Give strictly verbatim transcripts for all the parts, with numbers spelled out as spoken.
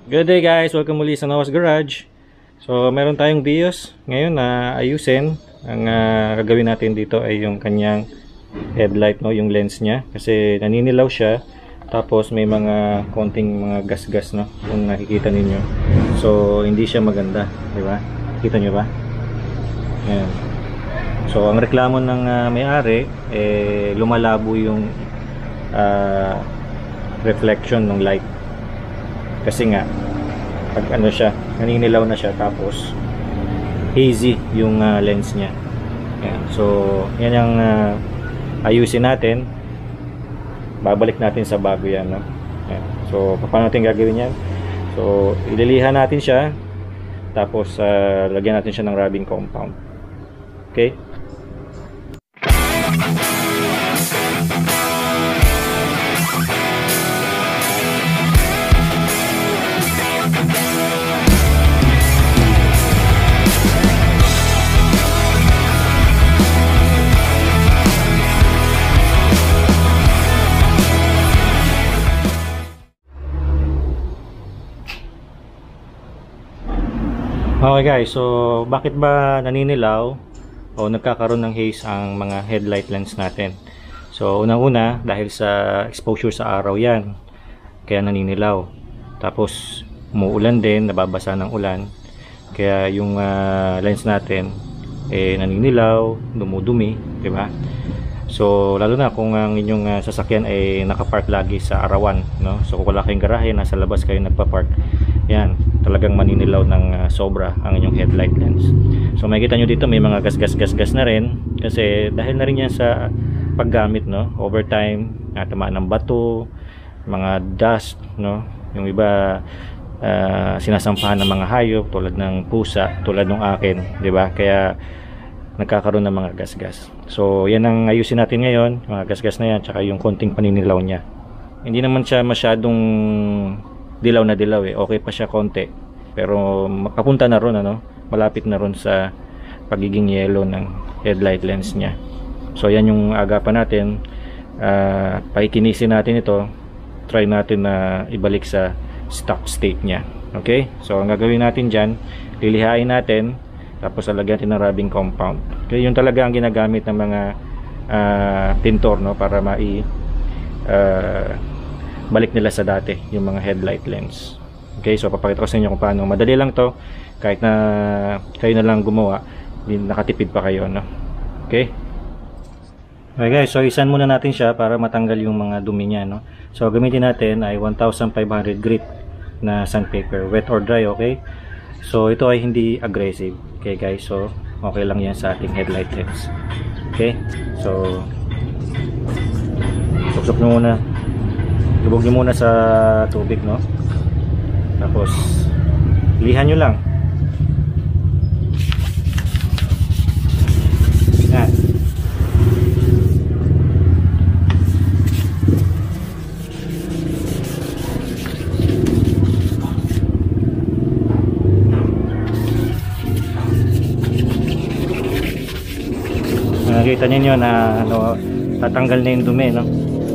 Good day guys, welcome muli sa Noah's Garage. So meron tayong bios ngayon na ayusin. Ang uh, gagawin natin dito ay yung kanyang headlight, no, yung lens niya kasi naninilaw siya. Tapos may mga konting mga gas-gas, no, kung nakikita ninyo. So hindi siya maganda, di ba? Kita nyo ba? Ayan. So ang reklamo ng uh, may-ari eh lumalabo yung uh, reflection ng light. Kasi nga pag ano siya, naninilaw na siya tapos hazy yung uh, lens niya. Ayan. So yan ang uh, ayusin natin. Babalik natin sa bago yan, no? Ayan. So paano natin gagawin yan? So ililihan natin siya tapos uh, lagyan natin siya ng rubbing compound. Okay? Okay guys, so bakit ba naninilaw o nagkakaroon ng haze ang mga headlight lens natin? So unang-una dahil sa exposure sa araw yan, kaya naninilaw. Tapos umuulan din, nababasa ng ulan, kaya yung uh, lens natin eh naninilaw, dumudumi, di ba? So lalo na kung ang inyong uh, sasakyan ay nakapark lagi sa arawan, no? So kung wala kayong garahe, nasa labas kayo nagpa-park, yan, talagang maninilaw ng uh, sobra ang inyong headlight lens. So makikita nyo dito may mga gas-gas-gas-gas na rin kasi dahil na rin yan sa paggamit, no? Over time, natamaan ng bato, mga dust, no? Yung iba uh, sinasampahan ng mga hayop tulad ng pusa, tulad ng akin, di ba? Kaya nagkakaroon ng mga gas-gas. So yan ang ayusin natin ngayon, mga gas-gas na yan, tsaka yung konting paninilaw niya. Hindi naman siya masyadong dilaw na dilaw eh, okay pa siya konti, pero makapunta na ron, ano, malapit na ron sa pagiging yellow ng headlight lens niya. So yan yung agapan natin, uh, paikinisin natin ito, try natin na ibalik sa stock state niya. Okay, so ang gagawin natin dyan, lilihain natin tapos lalagyan natin ng rubbing compound. Okay, yun talaga ang ginagamit ng mga uh, pintor, no, para mai uh, balik nila sa dati yung mga headlight lens. Okay, so papakita ko sa inyo kung paano. Madali lang to, kahit na kayo na lang gumawa, nakatipid pa kayo, no? Okay, okay guys, so isan muna natin siya para matanggal yung mga dumi niya, no? So gamitin natin ay one thousand five hundred grit na sandpaper, wet or dry. Okay, so ito ay hindi aggressive. Okay guys, so okay lang yan sa ating headlight lens. Okay, so suksok nyo muna, lubog nyo muna sa tubig, no? Tapos lihan nyo lang. Yan. Nakikita ninyo na ano, tatanggal na yung dumi, no?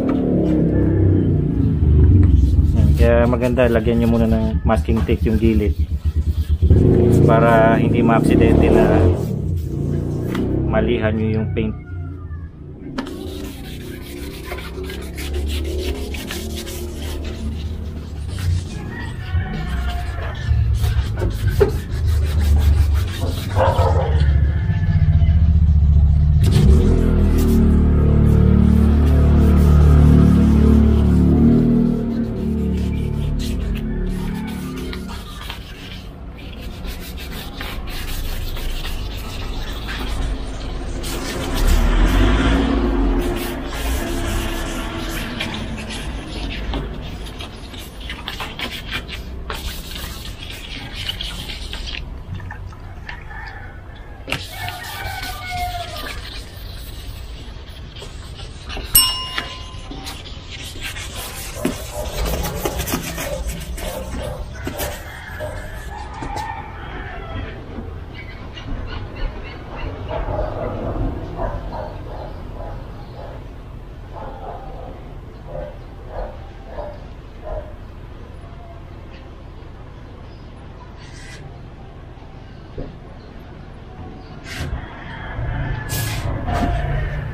Kaya maganda, lagyan nyo muna ng masking tape yung gilid para hindi ma-aksidente na malihan nyo yung paint.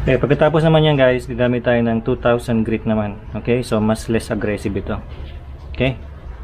Okay, pagkatapos naman yan guys, gagamit tayo ng two thousand grit naman. Okay, so mas less aggressive ito. Okay.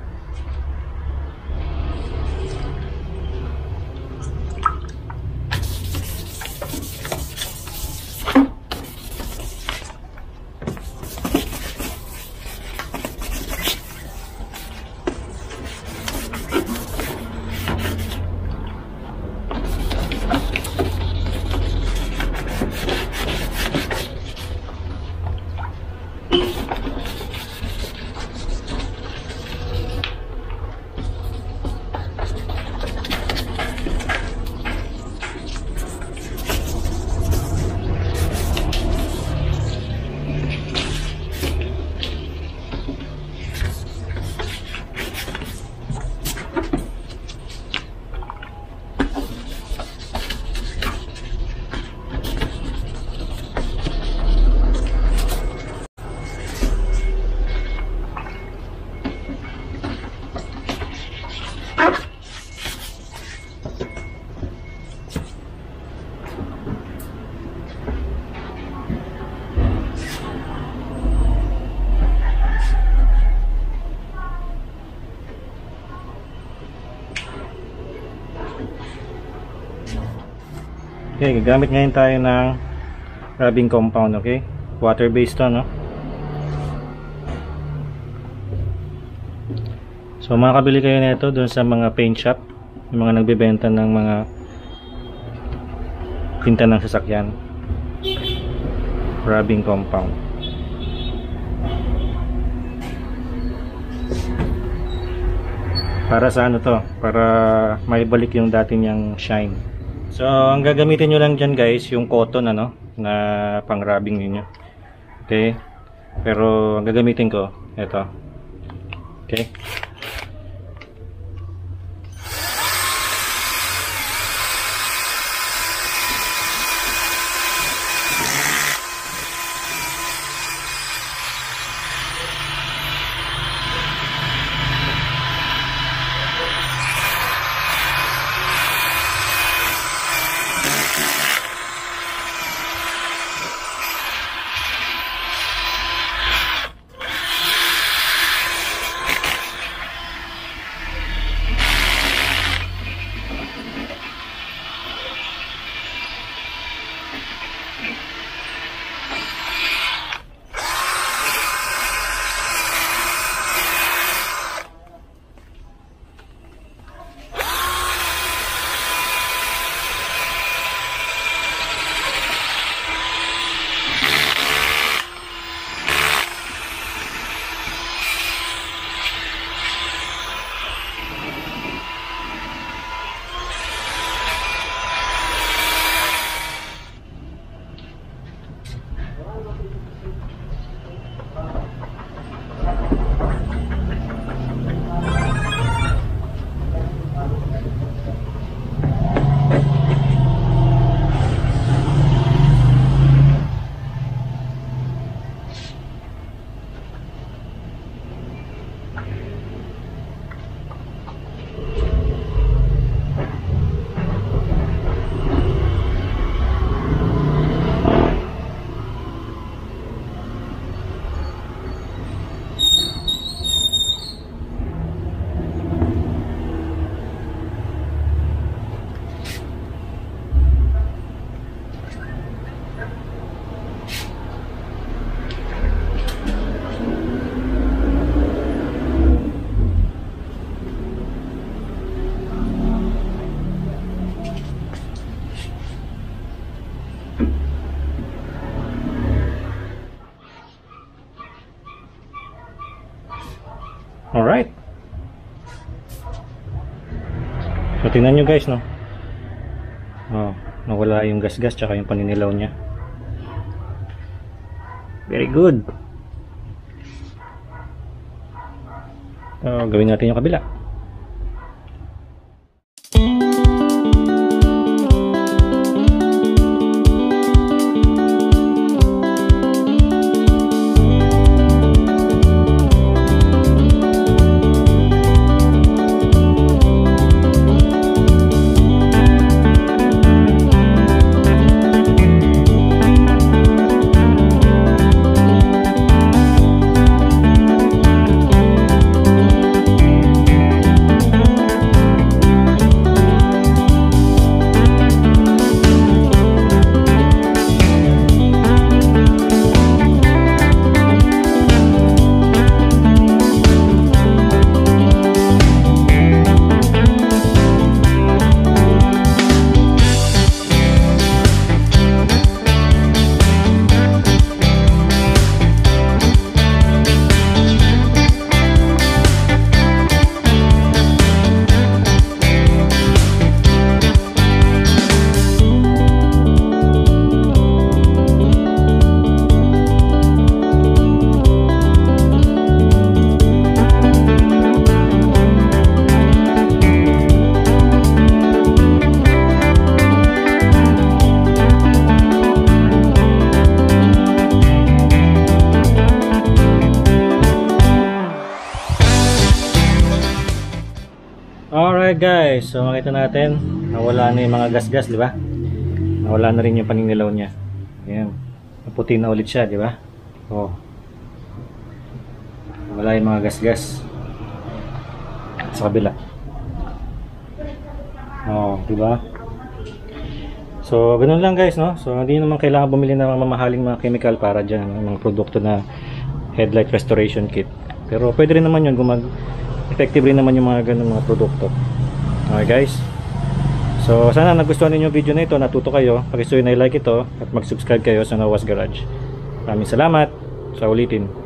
Okay, gagamit ngayon tayo ng rubbing compound, okay? Water based to, no? So makakabili kayo nito doon sa mga paint shop, yung mga nagbebenta ng mga tinta ng sasakyan. Rubbing compound. Para sa ano to? Para maibalik yung dati niyang shine. So, ang gagamitin nyo lang dyan guys, yung cotton ano, na pang rubbing ninyo. Okay? Pero, ang gagamitin ko, ito. Okay? Alright. So tingnan nyo guys, no? Oh, nawala yung gas-gas tsaka yung paninilaw niya. Very good. So, gawin natin yung kabila. Alright guys, so makita natin nawala na yung mga gas-gas, di ba? Nawala na rin yung paninilaw niya. Ayan, maputi na ulit siya, di ba? Oh, wala yung mga gas-gas sa kabila. Oh, di ba? So, ganun lang guys, no? So, hindi naman kailangan bumili ng mga mamahaling mga chemical para dyan, mga produkto na headlight restoration kit. Pero pwede rin naman yun, gumag effective rin naman yung mga ganun mga produkto. Okay guys, so sana nagustuhan ninyo yung video na ito, natuto kayo, pakisuyo na i-like ito at mag-subscribe kayo sa Noah's Garage. Maraming salamat, sa ulitin.